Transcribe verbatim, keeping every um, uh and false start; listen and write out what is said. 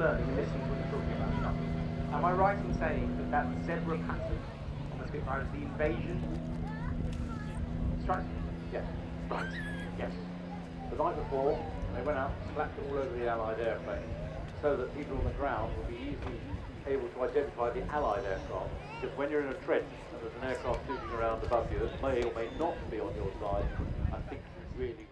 learning and listening to what you're talking about stuff. Am I right in saying that that zebra pattern on the Spitfire is the invasion strike? Yes. Right. Yes. The night before, they went out and slapped it all over the Allied airplane so that people on the ground would be easily able to identify the Allied aircraft. Because when you're in a trench and there's an aircraft shooting around above you that may or may not be on your side, I think you really